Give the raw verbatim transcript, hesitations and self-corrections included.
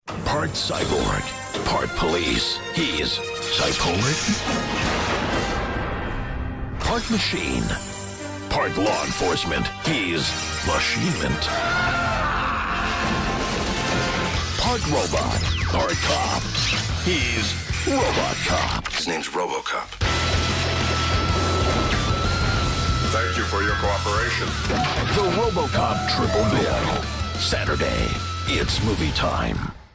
Part cyborg, part police. He's Cyborg. Part machine, part law enforcement. He's Machinement. Part robot, part cop. He's RoboCop. His name's RoboCop. Thank you for your cooperation. The RoboCop triple bill. Saturday, it's movie time.